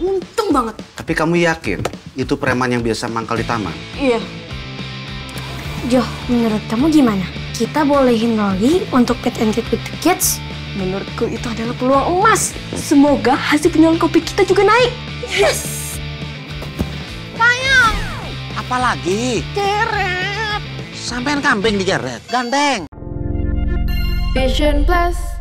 Untung banget. Tapi kamu yakin itu preman yang biasa mangkal di taman? Iya. Jo, menurut kamu gimana? Kita bolehin Loli untuk meet and greet with the kids? Menurutku itu adalah peluang emas. Semoga hasil penjualan kopi kita juga naik. Yes! Sayang! Apalagi? Ceret! Sampean kambing digeret, gandeng! Vision Plus.